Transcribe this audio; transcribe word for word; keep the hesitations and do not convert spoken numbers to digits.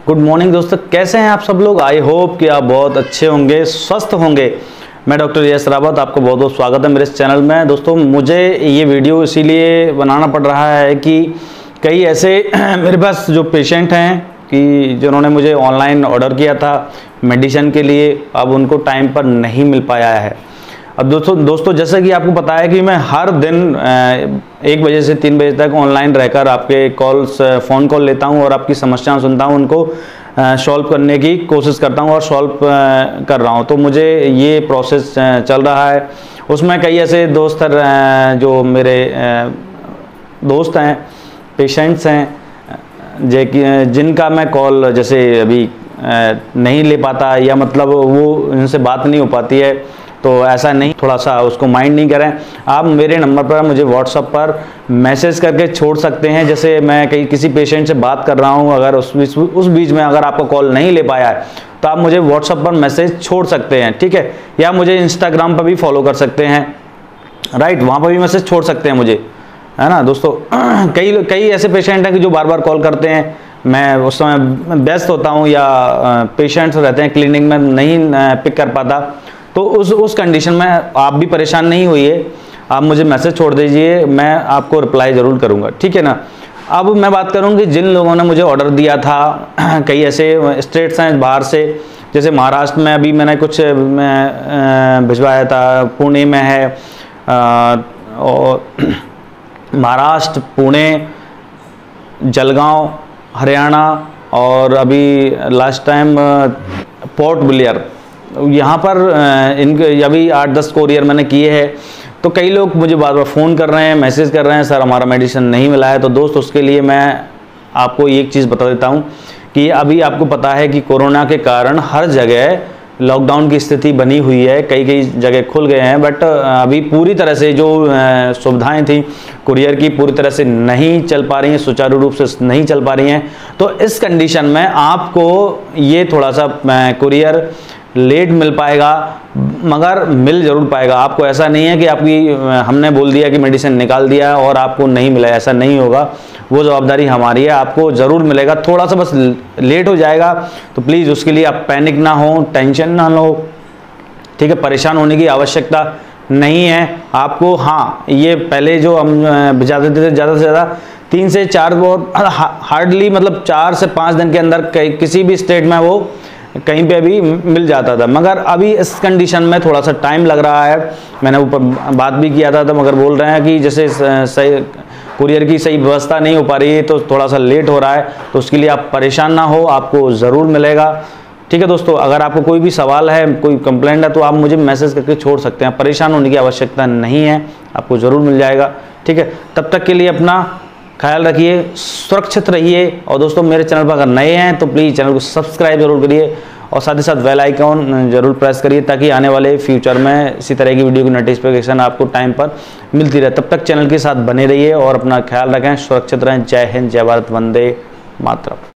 Good morning दोस्तों, कैसे हैं आप सब लोग। आई होप कि आप बहुत अच्छे होंगे, स्वस्थ होंगे। मैं डॉक्टर यश रावत, आपको बहुत बहुत स्वागत है मेरे इस चैनल में। दोस्तों मुझे ये वीडियो इसीलिए बनाना पड़ रहा है कि कई ऐसे मेरे पास जो पेशेंट हैं कि जिन्होंने मुझे ऑनलाइन ऑर्डर किया था मेडिसिन के लिए, अब उनको टाइम पर नहीं मिल पाया है। अब दोस्तों दोस्तों जैसे कि आपको पता है कि मैं हर दिन एक बजे से तीन बजे तक ऑनलाइन रहकर आपके कॉल्स फ़ोन कॉल लेता हूं और आपकी समस्याएं सुनता हूं, उनको सॉल्व करने की कोशिश करता हूं और सॉल्व कर रहा हूं। तो मुझे ये प्रोसेस चल रहा है। उसमें कई ऐसे दोस्त जो मेरे दोस्त हैं, पेशेंट्स हैं जिनका मैं कॉल जैसे अभी नहीं ले पाता या मतलब वो उनसे बात नहीं हो पाती है, तो ऐसा नहीं, थोड़ा सा उसको माइंड नहीं करें। आप मेरे नंबर पर मुझे व्हाट्सएप पर मैसेज करके छोड़ सकते हैं। जैसे मैं कहीं किसी पेशेंट से बात कर रहा हूं, अगर उस बीच उस बीच में अगर आपका कॉल नहीं ले पाया है तो आप मुझे व्हाट्सएप पर मैसेज छोड़ सकते हैं, ठीक है। या मुझे इंस्टाग्राम पर भी फॉलो कर सकते हैं, राइट, वहाँ पर भी मैसेज छोड़ सकते हैं मुझे, है ना दोस्तों। कई कई ऐसे पेशेंट हैं कि जो बार बार कॉल करते हैं, मैं उस समय व्यस्त होता हूँ या पेशेंट्स रहते हैं क्लिनिक में, नहीं पिक कर पाता। तो उस उस कंडीशन में आप भी परेशान नहीं होइए, आप मुझे मैसेज छोड़ दीजिए, मैं आपको रिप्लाई ज़रूर करूँगा, ठीक है ना। अब मैं बात करूँगी जिन लोगों ने मुझे ऑर्डर दिया था, कई ऐसे स्टेट्स हैं बाहर से, जैसे महाराष्ट्र में अभी मैंने कुछ भिजवाया था, पुणे में है, और महाराष्ट्र, पुणे, जलगांव, हरियाणा, और अभी लास्ट टाइम पोर्ट ब्लेयर, यहाँ पर इनके अभी आठ दस कोरियर मैंने किए हैं। तो कई लोग मुझे बार बार फ़ोन कर रहे हैं, मैसेज कर रहे हैं, सर हमारा मेडिसिन नहीं मिला है। तो दोस्त उसके लिए मैं आपको एक चीज़ बता देता हूँ कि अभी आपको पता है कि कोरोना के कारण हर जगह लॉकडाउन की स्थिति बनी हुई है, कई कई जगह खुल गए हैं, बट अभी पूरी तरह से जो सुविधाएं थी कुरियर की पूरी तरह से नहीं चल पा रही हैं, सुचारू रूप से नहीं चल पा रही हैं। तो इस कंडीशन में आपको ये थोड़ा सा कुरियर लेट मिल पाएगा, मगर मिल ज़रूर पाएगा। आपको ऐसा नहीं है कि आपकी हमने बोल दिया कि मेडिसिन निकाल दिया और आपको नहीं मिला, ऐसा नहीं होगा। वो जवाबदारी हमारी है, आपको ज़रूर मिलेगा, थोड़ा सा बस लेट हो जाएगा। तो प्लीज़ उसके लिए आप पैनिक ना हो, टेंशन ना लो, ठीक है। परेशान होने की आवश्यकता नहीं है आपको। हाँ, ये पहले जो हम भिजा देते थे ज़्यादा से ज़्यादा तीन से चार, वो हार्डली मतलब चार से पाँच दिन के अंदर किसी भी स्टेट में वो कहीं पे भी मिल जाता था, मगर अभी इस कंडीशन में थोड़ा सा टाइम लग रहा है। मैंने ऊपर बात भी किया था, तो मगर बोल रहे हैं कि जैसे सही कुरियर की सही व्यवस्था नहीं हो पा रही है, तो थोड़ा सा लेट हो रहा है। तो उसके लिए आप परेशान ना हो, आपको ज़रूर मिलेगा, ठीक है दोस्तों। अगर आपको कोई भी सवाल है, कोई कंप्लेंट है, तो आप मुझे मैसेज करके छोड़ सकते हैं, परेशान होने की आवश्यकता नहीं है, आपको ज़रूर मिल जाएगा, ठीक है। तब तक के लिए अपना ख्याल रखिए, सुरक्षित रहिए। और दोस्तों मेरे चैनल पर अगर नए हैं तो प्लीज़ चैनल को सब्सक्राइब जरूर करिए और साथ ही साथ बेल आइकॉन जरूर प्रेस करिए, ताकि आने वाले फ्यूचर में इसी तरह की वीडियो की नोटिफिकेशन आपको टाइम पर मिलती रहे। तब तक चैनल के साथ बने रहिए और अपना ख्याल रखें, सुरक्षित रहें। जय हिंद, जय भारत, वंदे मातरम।